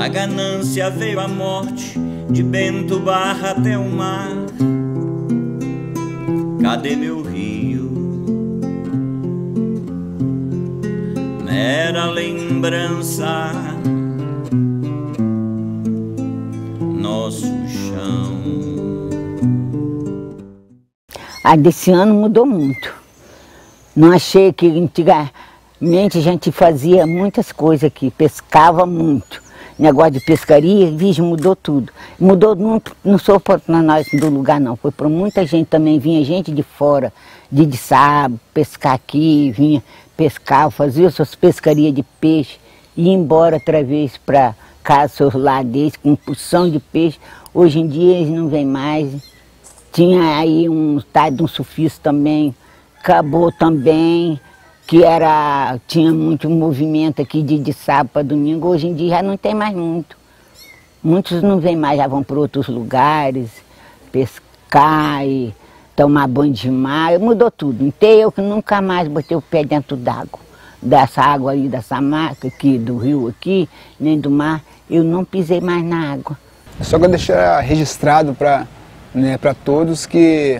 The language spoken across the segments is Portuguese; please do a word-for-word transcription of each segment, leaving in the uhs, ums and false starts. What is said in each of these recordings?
Da ganância veio a morte, de Bento Barra até o mar. Cadê meu rio? Mera lembrança, nosso chão. A desse ano mudou muito. Não achei que antigamente a gente fazia muitas coisas aqui, pescava muito. Negócio de pescaria, vixe, mudou tudo. Mudou, não, não só para nós do lugar não, foi para muita gente também, vinha gente de fora, de, de sábado, pescar aqui, vinha pescar, fazia suas pescarias de peixe, ia embora outra vez para casa, seus lares, com porção de peixe. Hoje em dia eles não vêm mais. Tinha aí um tal de um sufista também, acabou também. Que era, tinha muito movimento aqui de, de sábado para domingo, hoje em dia já não tem mais muito. Muitos não vêm mais, já vão para outros lugares, pescar e tomar banho de mar, mudou tudo. Então eu que nunca mais botei o pé dentro d'água, dessa água aí, dessa marca aqui, do rio aqui, nem do mar, eu não pisei mais na água. Só que eu deixar registrado para, né, para todos que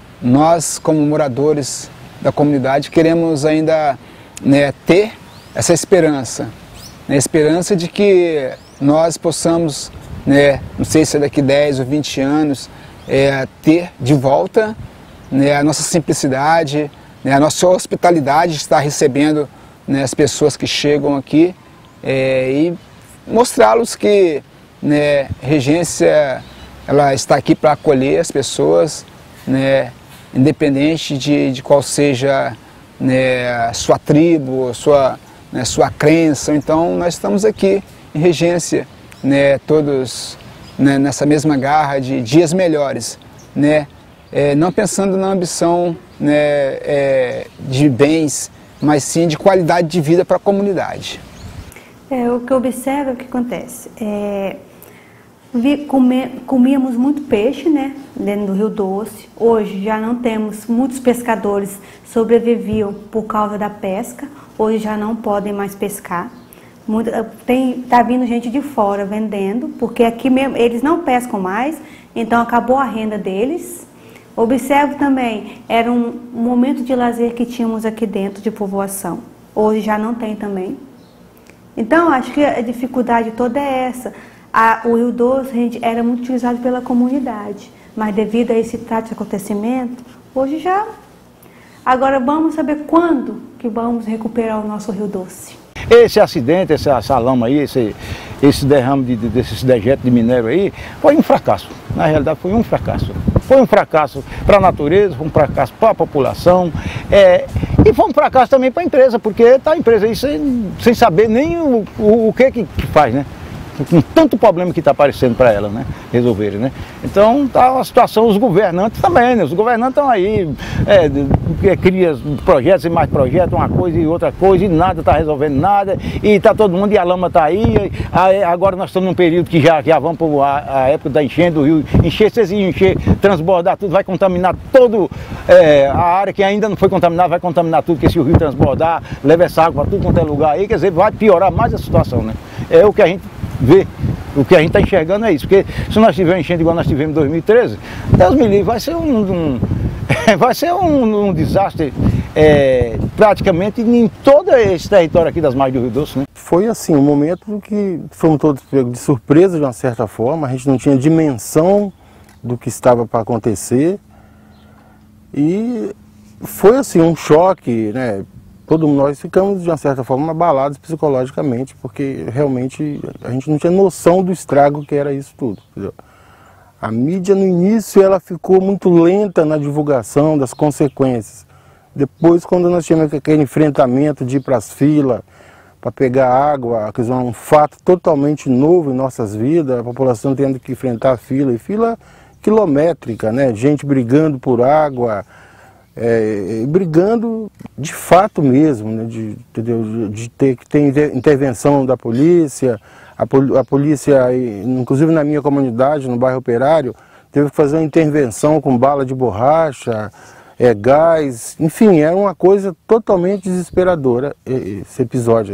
nós, como moradores da comunidade, queremos ainda, né, ter essa esperança, né, esperança de que nós possamos, né, não sei se é daqui dez ou vinte anos, é, ter de volta, né, a nossa simplicidade, né, a nossa hospitalidade de estar recebendo, né, as pessoas que chegam aqui, é, e mostrá-los que, né, Regência ela está aqui para acolher as pessoas, né, independente de, de qual seja, né, a sua tribo, sua, né, sua crença. Então nós estamos aqui em Regência, né, todos, né, nessa mesma garra de dias melhores, né, é, não pensando na ambição, né, é, de bens, mas sim de qualidade de vida para a comunidade. É, o que eu observo é o que acontece. É... Vi, come, comíamos muito peixe, né, dentro do Rio Doce. Hoje já não temos, muitos pescadores sobreviviam por causa da pesca, hoje já não podem mais pescar. Muito, tem, tá vindo gente de fora vendendo, porque aqui mesmo eles não pescam mais, então acabou a renda deles. Observo também, era um momento de lazer que tínhamos aqui dentro de povoação, hoje já não tem também. Então acho que a dificuldade toda é essa. A, o Rio Doce era muito utilizado pela comunidade, mas devido a esse trato de acontecimento, hoje já... Agora vamos saber quando que vamos recuperar o nosso Rio Doce. Esse acidente, essa, essa lama aí, esse, esse derrame de, de, desses dejetos de minério aí, foi um fracasso. Na realidade foi um fracasso. Foi um fracasso para a natureza, foi um fracasso para a população, é, e foi um fracasso também para a empresa, porque está a empresa aí sem, sem saber nem o, o, o que, que que faz, né? Com tanto problema que está aparecendo para ela, né, resolverem, né. Então tá uma situação, os governantes também, né, os governantes estão aí, é, cria projetos e mais projetos, uma coisa e outra coisa, e nada está resolvendo nada, e está todo mundo, e a lama está aí, aí, agora nós estamos num período que já, já vamos para a época da enchente do rio, encher, se encher, transbordar tudo, vai contaminar todo, é, a área que ainda não foi contaminada, vai contaminar tudo, porque se o rio transbordar, leva essa água para tudo quanto é lugar aí, quer dizer, vai piorar mais a situação, né, é o que a gente ver, o que a gente está enxergando é isso, porque se nós tivermos enchendo igual nós tivemos em dois mil e treze, Deus me livre, vai ser um, um, vai ser um, um desastre, é, praticamente em todo esse território aqui das margens do Rio Doce, né? Foi assim, um momento que fomos todos pegos de surpresa de uma certa forma, a gente não tinha dimensão do que estava para acontecer, e foi assim um choque, né? Todos nós ficamos, de uma certa forma, abalados psicologicamente, porque realmente a gente não tinha noção do estrago que era isso tudo. Entendeu? A mídia, no início, ela ficou muito lenta na divulgação das consequências. Depois, quando nós tivemos aquele enfrentamento de ir para as filas, para pegar água, quer dizer, um fato totalmente novo em nossas vidas, a população tendo que enfrentar fila, e fila quilométrica, né? Gente brigando por água, É, brigando de fato mesmo, né, de, de, de ter que ter intervenção da polícia, a, pol, a polícia, inclusive na minha comunidade, no bairro Operário, teve que fazer uma intervenção com bala de borracha, é, gás, enfim, era uma coisa totalmente desesperadora esse episódio aí.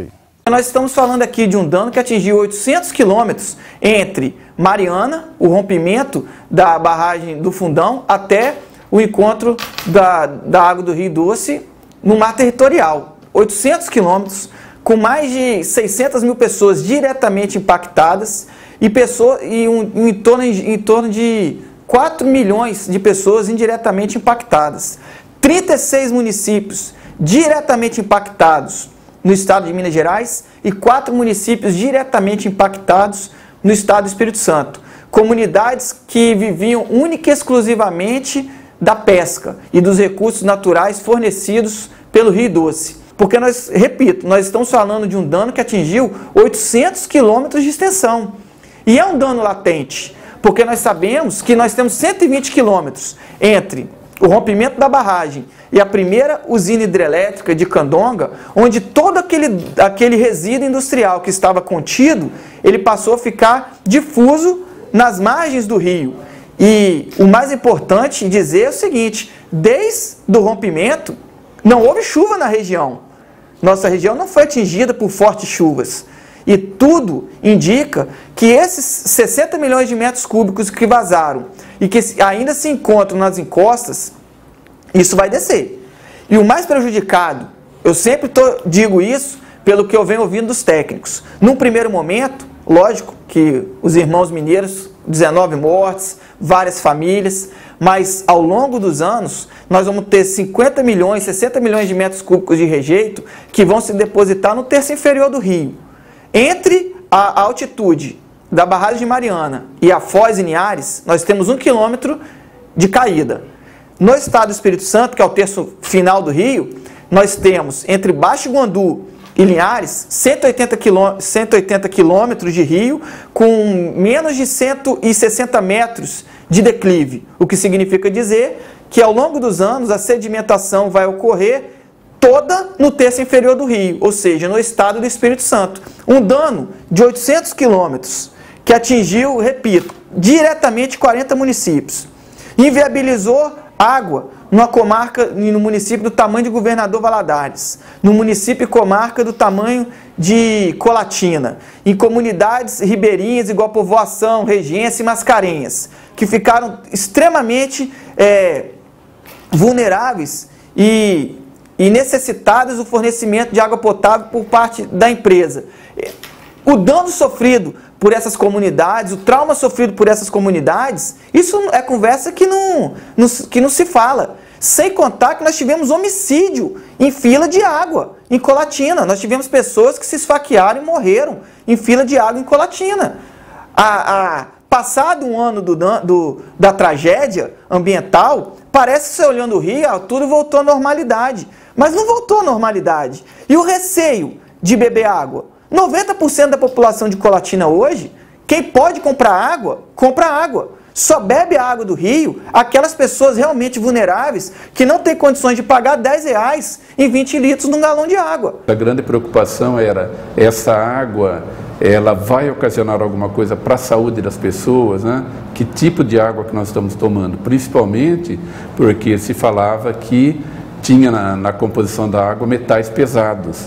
Nós estamos falando aqui de um dano que atingiu oitocentos quilômetros entre Mariana, o rompimento da barragem do Fundão, até o encontro da, da água do Rio Doce no mar territorial. oitocentos quilômetros, com mais de seiscentas mil pessoas diretamente impactadas e, pessoa, e um, em, torno, em torno de quatro milhões de pessoas indiretamente impactadas. trinta e seis municípios diretamente impactados no estado de Minas Gerais e quatro municípios diretamente impactados no estado do Espírito Santo. Comunidades que viviam única e exclusivamente da pesca e dos recursos naturais fornecidos pelo Rio Doce. Porque nós, repito, nós estamos falando de um dano que atingiu oitocentos quilômetros de extensão. E é um dano latente, porque nós sabemos que nós temos cento e vinte quilômetros entre o rompimento da barragem e a primeira usina hidrelétrica de Candonga, onde todo aquele, aquele resíduo industrial que estava contido, ele passou a ficar difuso nas margens do rio. E o mais importante dizer é o seguinte, desde o rompimento, não houve chuva na região. Nossa região não foi atingida por fortes chuvas. E tudo indica que esses sessenta milhões de metros cúbicos que vazaram e que ainda se encontram nas encostas, isso vai descer. E o mais prejudicado, eu sempre tô, digo isso pelo que eu venho ouvindo dos técnicos. Num primeiro momento, lógico que os irmãos mineiros, dezenove mortes, várias famílias, mas ao longo dos anos nós vamos ter cinquenta milhões, sessenta milhões de metros cúbicos de rejeito que vão se depositar no terço inferior do rio. Entre a altitude da barragem de Mariana e a Foz e Linhares, nós temos um quilômetro de caída. No estado do Espírito Santo, que é o terço final do rio, nós temos entre Baixo Guandu e Linhares cento e oitenta quilômetros de rio com menos de cento e sessenta metros de declive, o que significa dizer que ao longo dos anos a sedimentação vai ocorrer toda no terço inferior do rio, ou seja, no estado do Espírito Santo. Um dano de oitocentos quilômetros que atingiu, repito, diretamente quarenta municípios. Inviabilizou água numa comarca, no município do tamanho de Governador Valadares, no município e comarca do tamanho de Colatina, em comunidades ribeirinhas igual Povoação, Regência e Mascarenhas, que ficaram extremamente é, vulneráveis e e necessitadas do fornecimento de água potável por parte da empresa. O dano sofrido por essas comunidades, o trauma sofrido por essas comunidades, isso é conversa que não, não, que não se fala. Sem contar que nós tivemos homicídio em fila de água, em Colatina. Nós tivemos pessoas que se esfaquearam e morreram em fila de água em Colatina. A, a, passado um ano do, do, da tragédia ambiental, parece que você olhando o rio, tudo voltou à normalidade. Mas não voltou à normalidade. E o receio de beber água? noventa por cento da população de Colatina hoje, quem pode comprar água, compra água. Só bebe a água do rio aquelas pessoas realmente vulneráveis que não têm condições de pagar dez reais em vinte litros num galão de água. A grande preocupação era essa água, ela vai ocasionar alguma coisa para a saúde das pessoas, né? Que tipo de água que nós estamos tomando? Principalmente porque se falava que tinha na, na composição da água metais pesados.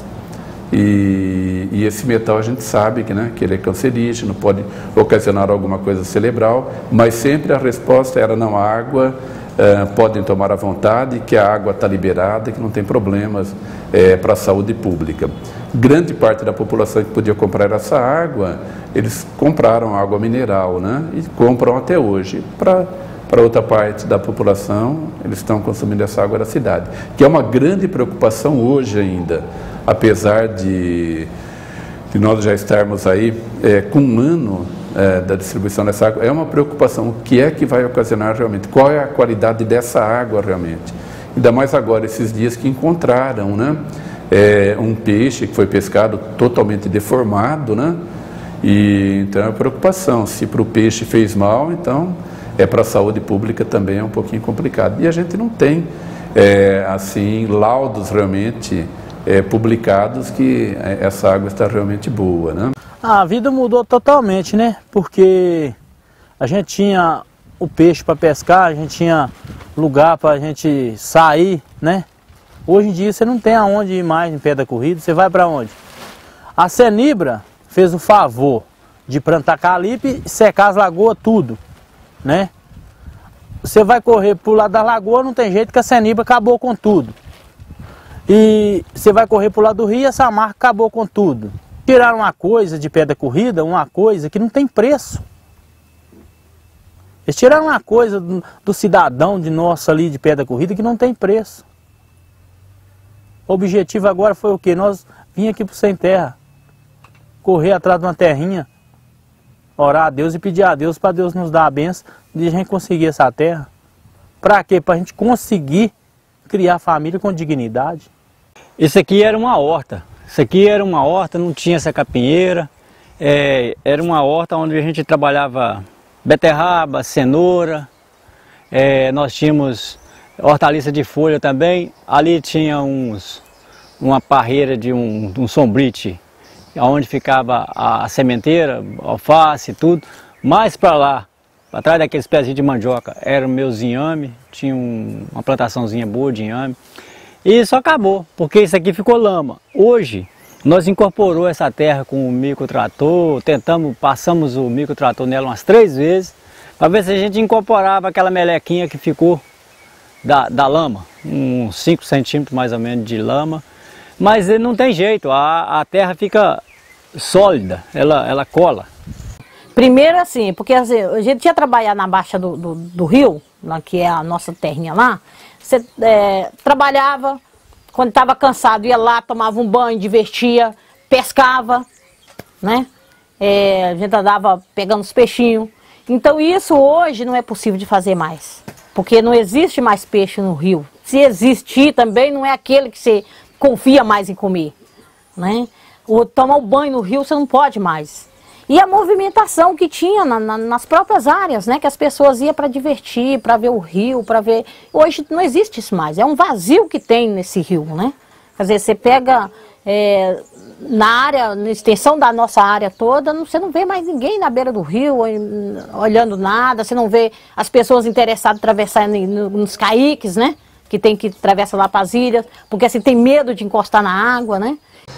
E, e esse metal a gente sabe que, né, que ele é cancerígeno, pode ocasionar alguma coisa cerebral, mas sempre a resposta era não, a água uh, podem tomar à vontade, que a água está liberada, que não tem problemas uh, para a saúde pública. Grande parte da população que podia comprar essa água, eles compraram água mineral, né, e compram até hoje. Para para outra parte da população, eles estão consumindo essa água da cidade, que é uma grande preocupação hoje ainda. Apesar de, de nós já estarmos aí é, com um ano é, da distribuição dessa água, é uma preocupação. O que é que vai ocasionar realmente? Qual é a qualidade dessa água realmente? Ainda mais agora, esses dias que encontraram, né, é, um peixe que foi pescado totalmente deformado, né? E, então é uma preocupação. Se para o peixe fez mal, então é para a saúde pública também é um pouquinho complicado. E a gente não tem, é, assim, laudos realmente É, publicados que essa água está realmente boa, né? A vida mudou totalmente, né? Porque a gente tinha o peixe para pescar, a gente tinha lugar para a gente sair, né? Hoje em dia você não tem aonde ir mais em pé da corrida, você vai para onde? A Senibra fez o favor de plantar calipe e secar as lagoas tudo, né? Você vai correr pro lado da lagoa, não tem jeito que a Senibra acabou com tudo. E você vai correr pro lado do rio, essa marca acabou com tudo. Tiraram uma coisa de pé da corrida, uma coisa que não tem preço. Eles tiraram uma coisa do, do cidadão de nosso ali de pé da corrida que não tem preço. O objetivo agora foi o quê? Nós vim aqui pro Sem Terra, correr atrás de uma terrinha, orar a Deus e pedir a Deus para Deus nos dar a benção de a gente conseguir essa terra. Para quê? Para a gente conseguir criar família com dignidade. Isso aqui era uma horta. Isso aqui era uma horta, não tinha essa capinheira. É, era uma horta onde a gente trabalhava beterraba, cenoura. É, nós tínhamos hortaliça de folha também. Ali tinha uns, uma parreira de um, um sombrite, onde ficava a, a sementeira, alface e tudo. Mais para lá, atrás daqueles pezinhos de mandioca, era o meu inhame, tinha um, uma plantaçãozinha boa de inhame. E isso acabou, porque isso aqui ficou lama. Hoje, nós incorporou essa terra com o microtrator, tentamos, passamos o microtrator nela umas três vezes, para ver se a gente incorporava aquela melequinha que ficou da, da lama, uns cinco centímetros mais ou menos de lama. Mas não tem jeito, a, a terra fica sólida, ela, ela cola. Primeiro assim, porque assim, a gente ia trabalhar na baixa do, do, do rio, lá, que é a nossa terrinha lá. Você é, trabalhava, quando estava cansado, ia lá, tomava um banho, divertia, pescava, né? É, a gente andava pegando os peixinhos. Então isso hoje não é possível de fazer mais, porque não existe mais peixe no rio. Se existir também, não é aquele que você confia mais em comer, né? O, tomar o banho no rio você não pode mais. E a movimentação que tinha na, na, nas próprias áreas, né? Que as pessoas iam para divertir, para ver o rio, para ver... Hoje não existe isso mais, é um vazio que tem nesse rio, né? Quer dizer, você pega é, na área, na extensão da nossa área toda, não, você não vê mais ninguém na beira do rio, olhando nada, você não vê as pessoas interessadas em atravessar nos caiques, né? Que tem que atravessar lá para as ilhas, porque assim tem medo de encostar na água, né?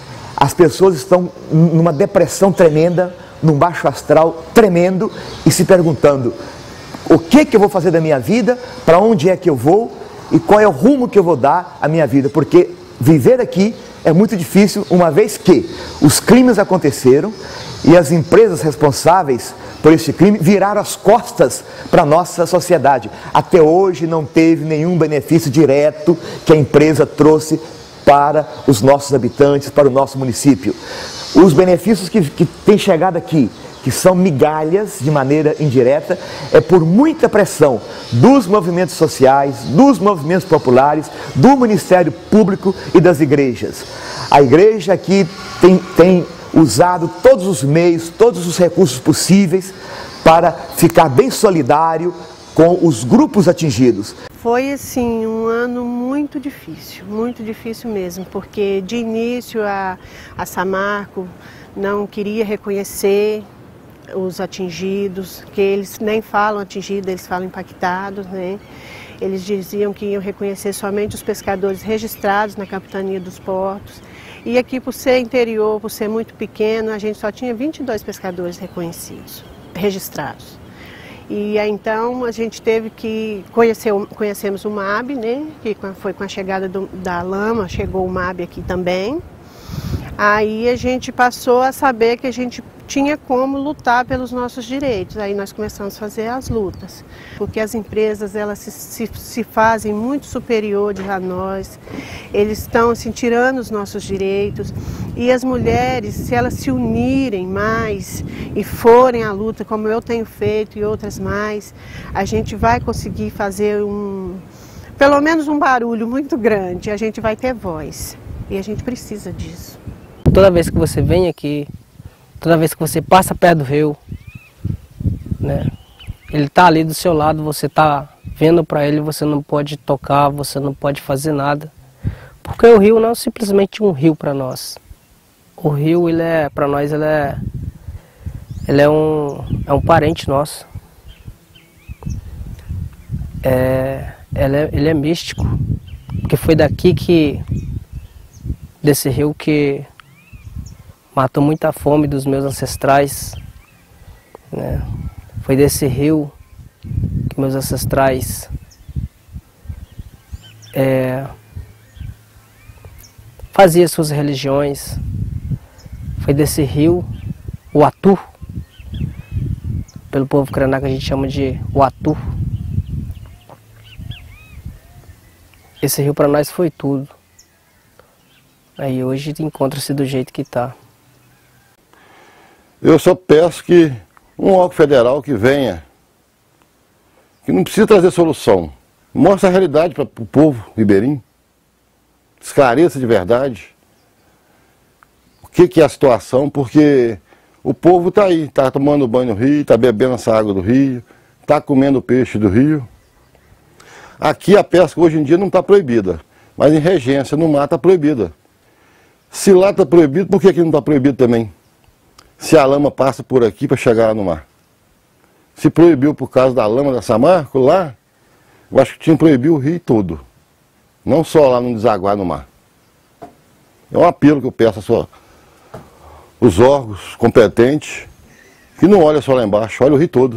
As pessoas estão numa depressão tremenda, num baixo astral tremendo e se perguntando o que que eu vou fazer da minha vida, para onde é que eu vou e qual é o rumo que eu vou dar à minha vida, porque viver aqui é muito difícil, uma vez que os crimes aconteceram e as empresas responsáveis por este crime viraram as costas para a nossa sociedade. Até hoje não teve nenhum benefício direto que a empresa trouxe para os nossos habitantes, para o nosso município. Os benefícios que, que têm chegado aqui, que são migalhas de maneira indireta, é por muita pressão dos movimentos sociais, dos movimentos populares, do Ministério Público e das igrejas. A igreja aqui tem, tem usado todos os meios, todos os recursos possíveis para ficar bem solidário com os grupos atingidos. Foi assim um ano muito difícil, muito difícil mesmo, porque de início a, a Samarco não queria reconhecer os atingidos, que eles nem falam atingidos, eles falam impactados, né? Eles diziam que iam reconhecer somente os pescadores registrados na Capitania dos Portos. E aqui, por ser interior, por ser muito pequeno, a gente só tinha vinte e dois pescadores reconhecidos, registrados. E aí, então a gente teve que conhecer, conhecemos o M A B, né? Que foi com a chegada do, da lama, chegou o M A B aqui também. Aí a gente passou a saber que a gente tinha como lutar pelos nossos direitos. Aí nós começamos a fazer as lutas, porque as empresas elas se, se, se fazem muito superiores a nós, eles estão assim, tirando os nossos direitos. E as mulheres, se elas se unirem mais e forem à luta, como eu tenho feito e outras mais, a gente vai conseguir fazer um, pelo menos um barulho muito grande, a gente vai ter voz e a gente precisa disso. Toda vez que você vem aqui, toda vez que você passa perto do rio, né, ele está ali do seu lado, você está vendo para ele, você não pode tocar, você não pode fazer nada. Porque o rio não é simplesmente um rio para nós. O rio, ele é, para nós, ele é, ele é, um, é um parente nosso. É, ele, é, ele é místico, porque foi daqui que, desse rio que matou muita fome dos meus ancestrais, né? Foi desse rio que meus ancestrais é, faziam suas religiões. Foi desse rio, o Atu, pelo povo Krenak a gente chama de o Atu. Esse rio para nós foi tudo. Aí hoje encontra-se do jeito que está. Eu só peço que um órgão federal que venha, que não precisa trazer solução, mostre a realidade para o povo ribeirinho, esclareça de verdade o que, que é a situação, porque o povo está aí, está tomando banho no rio, está bebendo essa água do rio, está comendo peixe do rio. Aqui a pesca hoje em dia não está proibida, mas em regência, no mar está proibida. Se lá está proibido, por que aqui não está proibido também? Se a lama passa por aqui para chegar lá no mar. Se proibiu por causa da lama da Samarco, lá, eu acho que tinha que proibir o rio todo. Não só lá no desaguar no mar. É um apelo que eu peço a sua, os órgãos competentes, que não olha só lá embaixo, olha o rio todo.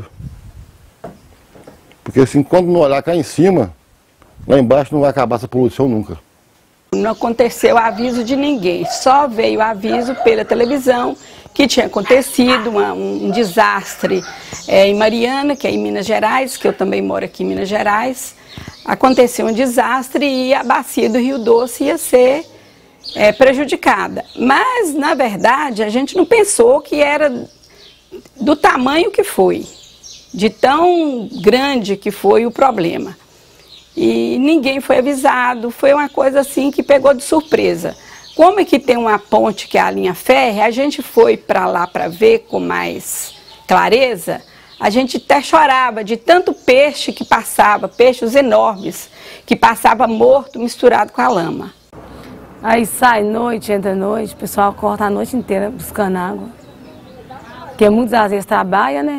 Porque assim, quando não olhar cá em cima, lá embaixo não vai acabar essa poluição nunca. Não aconteceu aviso de ninguém, só veio aviso pela televisão que tinha acontecido uma, um, um desastre é, em Mariana, que é em Minas Gerais, que eu também moro aqui em Minas Gerais. Aconteceu um desastre e a bacia do Rio Doce ia ser é, prejudicada. Mas, na verdade, a gente não pensou que era do tamanho que foi, de tão grande que foi o problema. E ninguém foi avisado, foi uma coisa assim que pegou de surpresa. Como é que tem uma ponte que é a linha férrea, a gente foi para lá para ver com mais clareza, a gente até chorava de tanto peixe que passava, peixes enormes, que passava morto misturado com a lama. Aí sai noite, entra noite, o pessoal corta a noite inteira buscando água. Porque muitos às vezes trabalham, né?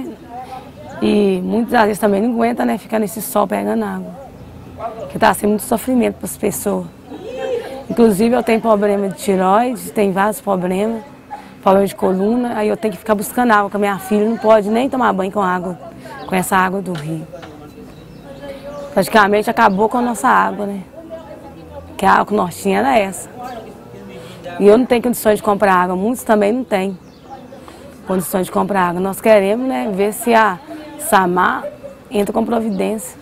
E muitos às vezes também não aguentam, né? Ficar nesse sol pegando água. Que está sendo muito sofrimento para as pessoas. Inclusive eu tenho problema de tireoide, tenho vários problemas, problema de coluna, aí eu tenho que ficar buscando água, porque a minha filha não pode nem tomar banho com água, com essa água do rio. Praticamente acabou com a nossa água, né? Que a água que nós tínhamos era essa. E eu não tenho condições de comprar água, muitos também não têm condições de comprar água. Nós queremos, né, ver se a Samar entra com providência.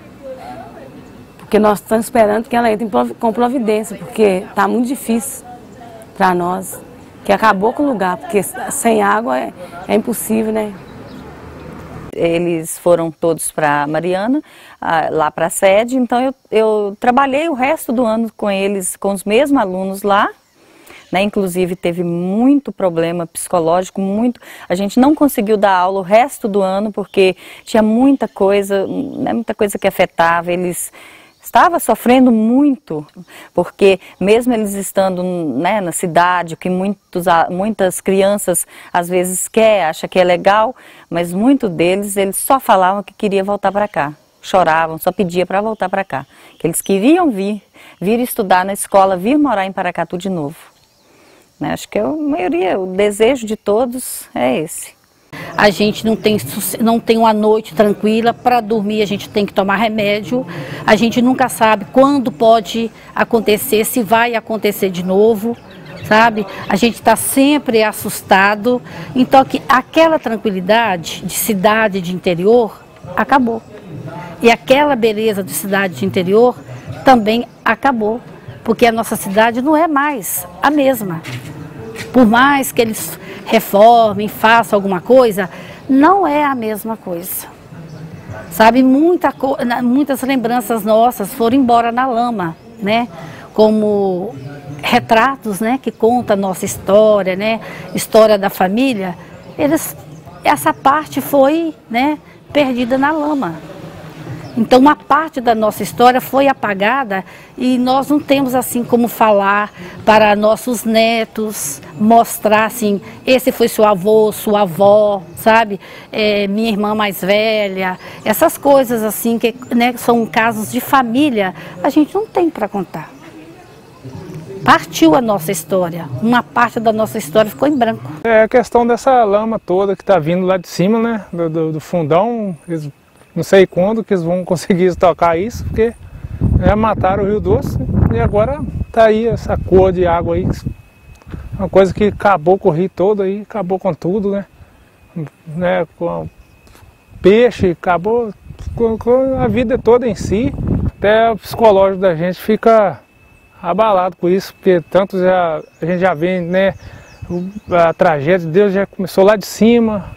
Porque nós estamos esperando que ela entre com providência, porque está muito difícil para nós, que acabou com o lugar, porque sem água é, é impossível, né? Eles foram todos para Mariana, lá para a sede, então eu, eu trabalhei o resto do ano com eles, com os mesmos alunos lá, né? Inclusive teve muito problema psicológico, muito, a gente não conseguiu dar aula o resto do ano, porque tinha muita coisa, né, muita coisa que afetava, eles estavam sofrendo muito, porque mesmo eles estando, né, na cidade, que muitos, muitas crianças às vezes quer, acha que é legal, mas muitos deles, eles só falavam que queria voltar para cá, choravam, só pedia para voltar para cá, que eles queriam vir, vir estudar na escola, vir morar em Paracatu de novo. Né? Acho que a maioria, o desejo de todos é esse. A gente não tem, não tem uma noite tranquila, para dormir a gente tem que tomar remédio, a gente nunca sabe quando pode acontecer, se vai acontecer de novo, sabe? A gente está sempre assustado, então que aquela tranquilidade de cidade de interior acabou. E aquela beleza de cidade de interior também acabou, porque a nossa cidade não é mais a mesma. Por mais que eles reformem, façam alguma coisa, não é a mesma coisa. Sabe, muita, muitas lembranças nossas foram embora na lama, né? Como retratos, né, que contam a nossa história, né? História da família. Eles, essa parte foi, né, perdida na lama. Então uma parte da nossa história foi apagada e nós não temos assim como falar para nossos netos, mostrar assim, esse foi seu avô, sua avó, sabe? É, minha irmã mais velha, essas coisas assim que, né, são casos de família, a gente não tem para contar. partiu a nossa história. Uma parte da nossa história ficou em branco. É a questão dessa lama toda que está vindo lá de cima, né, do, do, do fundão. Eles, não sei quando que eles vão conseguir estocar isso, porque já mataram o Rio Doce e agora está aí essa cor de água aí. Uma coisa que acabou com o rio todo aí, acabou com tudo, né? né com peixe, acabou com, com a vida toda em si. Até o psicológico da gente fica abalado com isso, porque tanto já, a gente já vê, né, a tragédia de Deus já começou lá de cima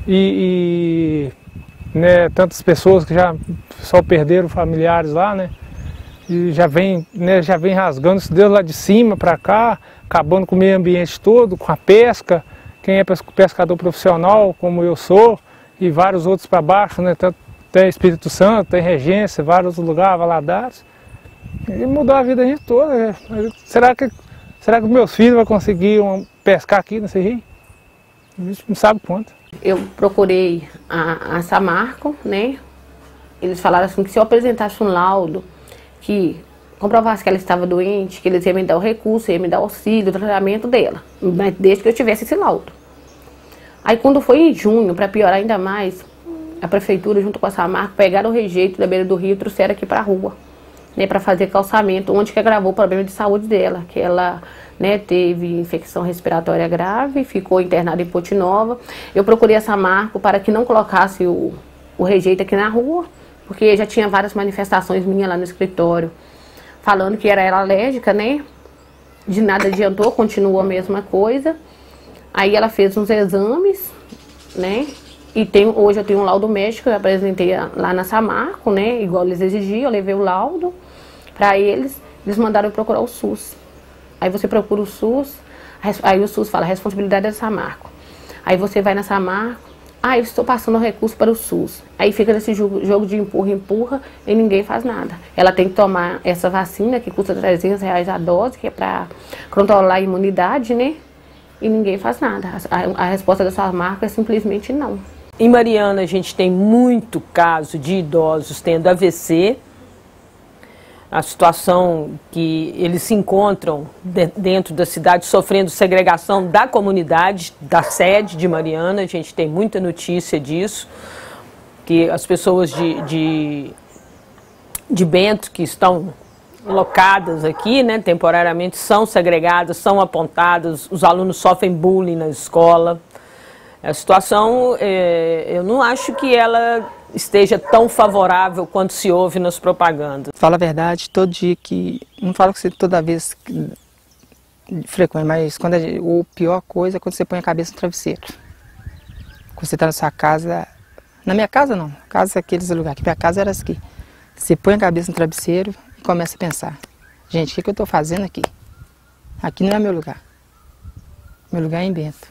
e, e né, tantas pessoas que já só perderam familiares lá, né? E já vem, né, já vem rasgando esse Deus lá de cima para cá, acabando com o meio ambiente todo, com a pesca, quem é pescador profissional, como eu sou, e vários outros para baixo, né? Tanto tem Espírito Santo, tem Regência, vários lugares, Valadares. E mudou a vida da gente toda. Né? Será que, será que meus filhos vão conseguir um, pescar aqui nesse rio? A gente não sabe quanto. Eu procurei a, a Samarco, né? Eles falaram assim que se eu apresentasse um laudo que comprovasse que ela estava doente, que eles iam me dar o recurso, iam me dar o auxílio, o tratamento dela, mas desde que eu tivesse esse laudo. Aí quando foi em junho, para piorar ainda mais, a prefeitura junto com a Samarco pegaram o rejeito da beira do rio e trouxeram aqui para a rua, né, para fazer calçamento, onde que agravou o problema de saúde dela, que ela, né, teve infecção respiratória grave, ficou internada em Ponte Nova. Eu procurei a Samarco para que não colocasse o, o rejeito aqui na rua, porque já tinha várias manifestações minhas lá no escritório, falando que era ela alérgica, né? De nada adiantou, continuou a mesma coisa. Aí ela fez uns exames, né? E tem, hoje eu tenho um laudo médico, eu apresentei lá na Samarco, né? Igual eles exigiam, eu levei o laudo para eles, eles mandaram eu procurar o SUS. Aí você procura o SUS, aí o SUS fala, a responsabilidade é da Samarco. Aí você vai na Samarco, ah, eu estou passando o recurso para o SUS. Aí fica nesse jogo, jogo de empurra, empurra e ninguém faz nada. Ela tem que tomar essa vacina que custa trezentos reais a dose, que é para controlar a imunidade, né? E ninguém faz nada. A, a resposta da Samarco é simplesmente não. Em Mariana a gente tem muito caso de idosos tendo A V C. A situação que eles se encontram de, dentro da cidade sofrendo segregação da comunidade, da sede de Mariana, a gente tem muita notícia disso, que as pessoas de, de, de Bento que estão locadas aqui, né, temporariamente, são segregadas, são apontadas, os alunos sofrem bullying na escola. A situação, é, eu não acho que ela esteja tão favorável quanto se ouve nas propagandas. Fala a verdade, todo dia que... Não falo que você toda vez que, frequente, mas quando a, a pior coisa é quando você põe a cabeça no travesseiro. Quando você está na sua casa... Na minha casa não, casa é aqueles lugares, que minha casa era aqui. Você põe a cabeça no travesseiro e começa a pensar. Gente, o que, que eu estou fazendo aqui? Aqui não é meu lugar. Meu lugar é em Bento.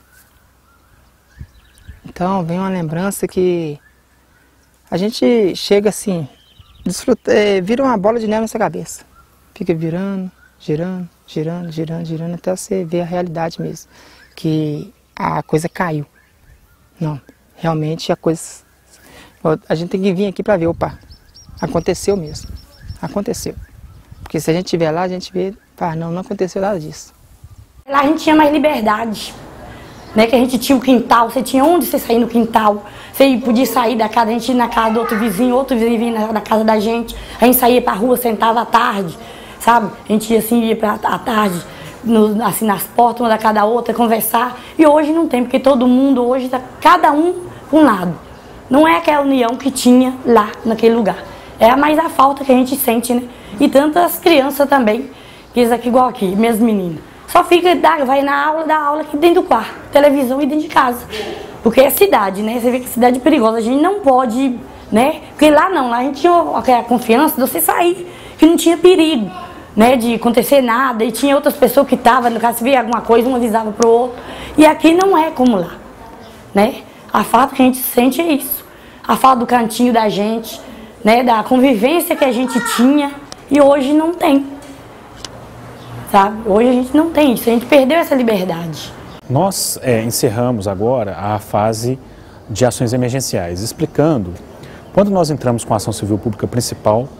Então vem uma lembrança que a gente chega assim, desfruta, é, vira uma bola de neve na sua cabeça. Fica virando, girando, girando, girando, girando, até você ver a realidade mesmo. Que a coisa caiu. Não, realmente a coisa... A gente tem que vir aqui para ver, opa, aconteceu mesmo. Aconteceu. Porque se a gente estiver lá, a gente vê, pá, não, não aconteceu nada disso. Lá a gente tinha mais liberdade. Né, que a gente tinha um quintal, você tinha onde você sair no quintal, você podia sair da casa, a gente ia na casa do outro vizinho, outro vizinho vinha na, na casa da gente, a gente saía pra rua, sentava à tarde, sabe? A gente ia assim, ia pra, à tarde, no, assim, nas portas, uma da cada outra, conversar, e hoje não tem, porque todo mundo hoje tá cada um com um lado. Não é aquela união que tinha lá, naquele lugar. É mais a falta que a gente sente, né? E tantas crianças também, que isso aqui igual aqui, minhas meninas. Só fica, vai na aula, dá aula aqui dentro do quarto, televisão e dentro de casa. Porque é cidade, né? Você vê que é cidade perigosa, a gente não pode, né? Porque lá não, lá a gente tinha a confiança de você sair, que não tinha perigo, né? De acontecer nada, e tinha outras pessoas que estavam, no caso, se via alguma coisa, um avisava pro outro. E aqui não é como lá, né? A falta que a gente sente é isso. A falta do cantinho da gente, né? Da convivência que a gente tinha, e hoje não tem. Sabe? Hoje a gente não tem isso, a gente perdeu essa liberdade. Nós é, encerramos agora a fase de ações emergenciais, explicando, quando nós entramos com a ação civil pública principal,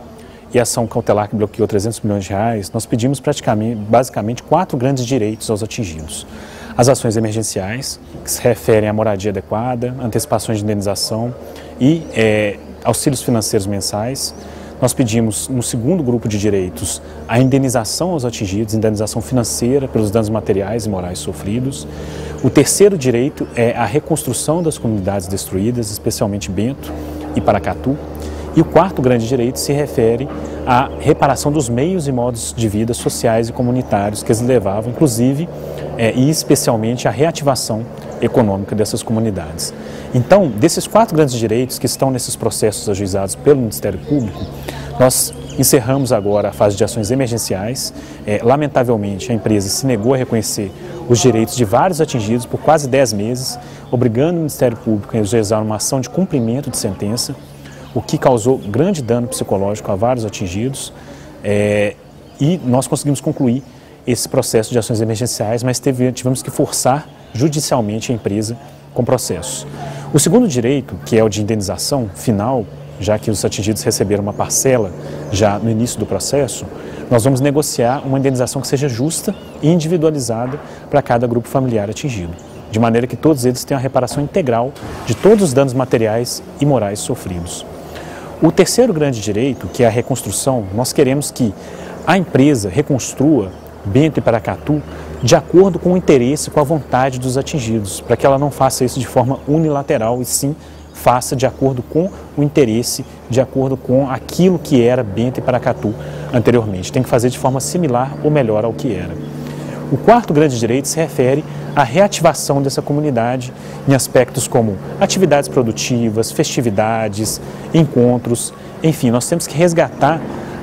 e a ação cautelar que bloqueou trezentos milhões de reais, nós pedimos praticamente, basicamente, quatro grandes direitos aos atingidos. As ações emergenciais, que se referem à moradia adequada, antecipações de indenização e é, auxílios financeiros mensais. Nós pedimos, no segundo grupo de direitos, a indenização aos atingidos, indenização financeira pelos danos materiais e morais sofridos. O terceiro direito é a reconstrução das comunidades destruídas, especialmente Bento e Paracatu. E o quarto grande direito se refere à reparação dos meios e modos de vida sociais e comunitários que eles levavam, inclusive é, e especialmente a reativação econômica dessas comunidades. Então, desses quatro grandes direitos que estão nesses processos ajuizados pelo Ministério Público, nós encerramos agora a fase de ações emergenciais. É, lamentavelmente, a empresa se negou a reconhecer os direitos de vários atingidos por quase dez meses, obrigando o Ministério Público a ajuizar uma ação de cumprimento de sentença, o que causou grande dano psicológico a vários atingidos, é, e nós conseguimos concluir esse processo de ações emergenciais, mas teve, tivemos que forçar judicialmente a empresa com processos. O segundo direito, que é o de indenização final, já que os atingidos receberam uma parcela já no início do processo, nós vamos negociar uma indenização que seja justa e individualizada para cada grupo familiar atingido, de maneira que todos eles tenham a reparação integral de todos os danos materiais e morais sofridos. O terceiro grande direito, que é a reconstrução, nós queremos que a empresa reconstrua Bento e Paracatu de acordo com o interesse, com a vontade dos atingidos, para que ela não faça isso de forma unilateral e sim faça de acordo com o interesse, de acordo com aquilo que era Bento e Paracatu anteriormente. Tem que fazer de forma similar ou melhor ao que era. O quarto grande direito se refere à reativação dessa comunidade em aspectos como atividades produtivas, festividades, encontros, enfim, nós temos que resgatar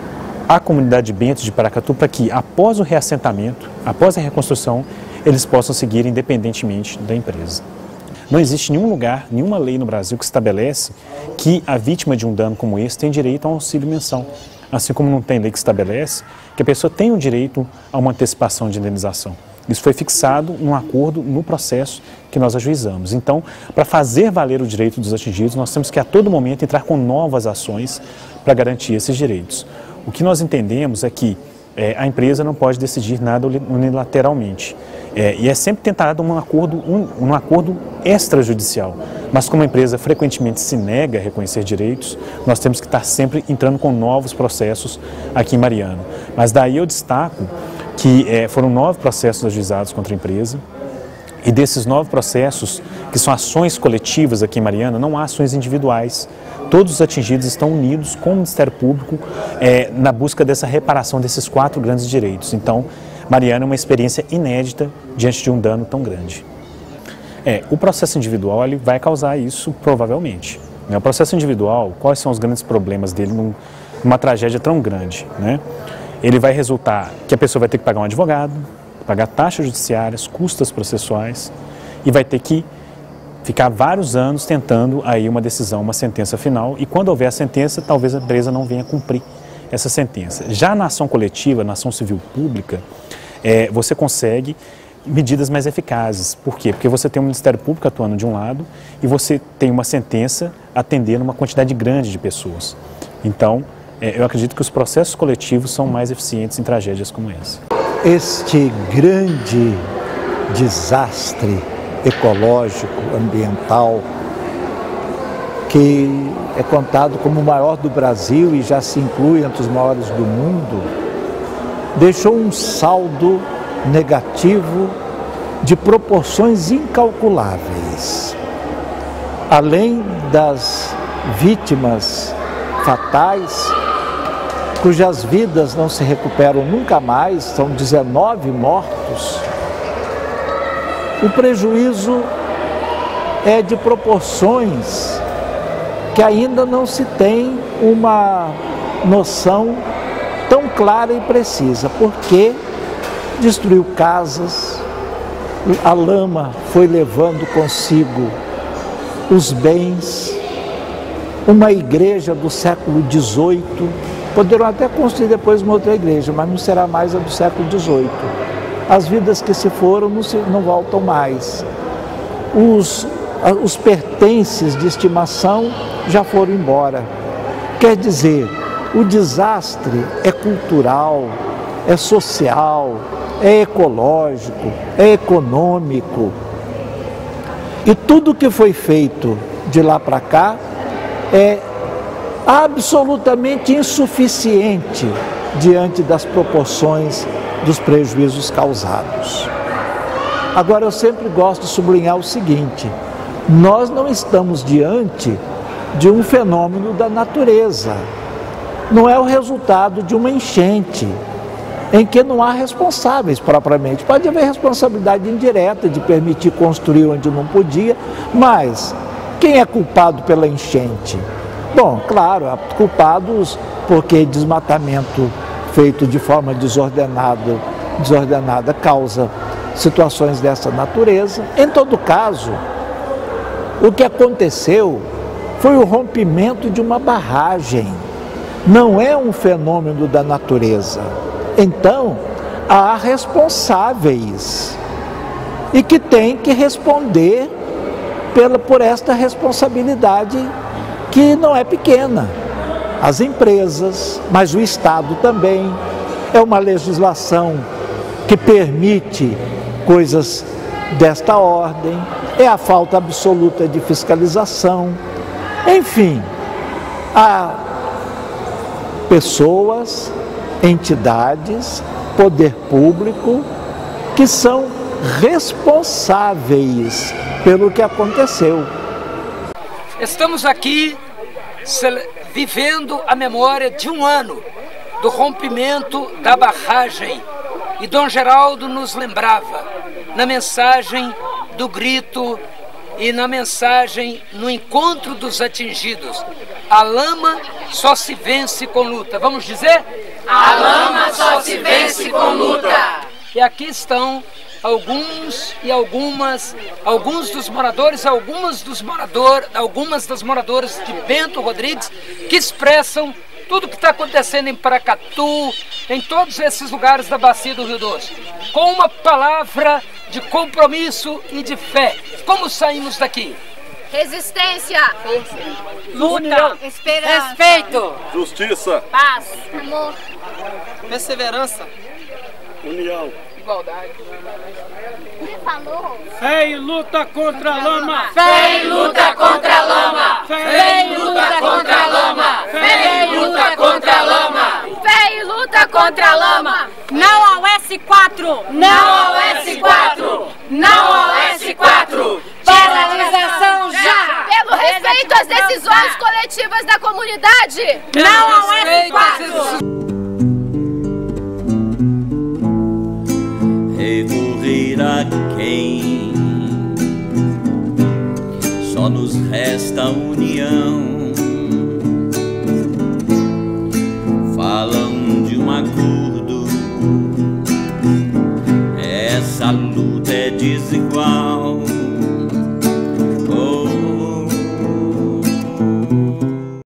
a comunidade de Bento de Paracatu para que, após o reassentamento, após a reconstrução, eles possam seguir independentemente da empresa. Não existe nenhum lugar, nenhuma lei no Brasil que estabelece que a vítima de um dano como esse tem direito a um auxílio mensal. Assim como não tem lei que estabelece que a pessoa tem o direito a uma antecipação de indenização. Isso foi fixado num acordo no processo que nós ajuizamos. Então, para fazer valer o direito dos atingidos, nós temos que a todo momento entrar com novas ações para garantir esses direitos. O que nós entendemos é que é, a empresa não pode decidir nada unilateralmente. É, e é sempre tentado um acordo, um, um acordo extrajudicial. Mas como a empresa frequentemente se nega a reconhecer direitos, nós temos que estar sempre entrando com novos processos aqui em Mariana. Mas daí eu destaco que é, foram nove processos ajuizados contra a empresa. E desses nove processos, que são ações coletivas aqui em Mariana, não há ações individuais. Todos os atingidos estão unidos com o Ministério Público é, na busca dessa reparação desses quatro grandes direitos. Então, Mariana é uma experiência inédita diante de um dano tão grande. É, o processo individual ele vai causar isso, provavelmente. Né? O processo individual, quais são os grandes problemas dele num, numa tragédia tão grande? Né? Ele vai resultar que a pessoa vai ter que pagar um advogado, pagar taxas judiciárias, custas processuais e vai ter que ficar vários anos tentando aí uma decisão, uma sentença final, e quando houver a sentença, talvez a empresa não venha cumprir essa sentença. Já na ação coletiva, na ação civil pública, é, você consegue medidas mais eficazes. Por quê? Porque você tem o Ministério Público atuando de um lado e você tem uma sentença atendendo uma quantidade grande de pessoas. Então, é, eu acredito que os processos coletivos são mais eficientes em tragédias como essa. Este grande desastre ecológico, ambiental, que é contado como o maior do Brasil e já se inclui entre os maiores do mundo, deixou um saldo negativo de proporções incalculáveis. Além das vítimas fatais, cujas vidas não se recuperam nunca mais, são dezenove mortos, o prejuízo é de proporções que ainda não se tem uma noção tão clara e precisa, porque destruiu casas, a lama foi levando consigo os bens, uma igreja do século dezoito, poderão até construir depois uma outra igreja, mas não será mais a do século dezoito. As vidas que se foram não, se, não voltam mais. Os, os pertences de estimação já foram embora. Quer dizer, O desastre é cultural, é social, é ecológico, é econômico. E tudo que foi feito de lá para cá é absolutamente insuficiente diante das proporções dos prejuízos causados. Agora, eu sempre gosto de sublinhar o seguinte: nós não estamos diante de um fenômeno da natureza. Não é o resultado de uma enchente, em que não há responsáveis propriamente. Pode haver responsabilidade indireta de permitir construir onde não podia, mas quem é culpado pela enchente? Bom, claro, há culpados porque desmatamento feito de forma desordenada, desordenada causa situações dessa natureza. Em todo caso, o que aconteceu foi o rompimento de uma barragem. Não é um fenômeno da natureza. Então, há responsáveis e que têm que responder pela, por esta responsabilidade que não é pequena. As empresas, mas o Estado também. É uma legislação que permite coisas desta ordem, é a falta absoluta de fiscalização. Enfim, há pessoas, entidades, poder público, que são responsáveis pelo que aconteceu. Estamos aqui vivendo a memória de um ano do rompimento da barragem. E Dom Geraldo nos lembrava, na mensagem do grito e na mensagem no encontro dos atingidos: a lama só se vence com luta. Vamos dizer? A lama só se vence com luta. E aqui estão alguns e algumas, alguns dos moradores, algumas dos morador, algumas das moradoras de Bento Rodrigues, que expressam tudo o que está acontecendo em Paracatu, em todos esses lugares da bacia do Rio Doce, com uma palavra de compromisso e de fé. Como saímos daqui? Resistência, luta, união, esperança, respeito, justiça, paz, amor, perseverança, união, igualdade. Quem falou? Fé e luta contra a lama! Fé e luta contra a lama! Fé e luta contra a lama! Fé e luta contra a lama! Fé e luta contra a lama! Não ao S quatro! Não ao S quatro! Não ao S quatro! Paralisação já! Pelo respeito às decisões coletivas da comunidade! Não ao S quatro! Recorrer a quem? Só nos resta a união. Falam de um acordo, essa luta é desigual.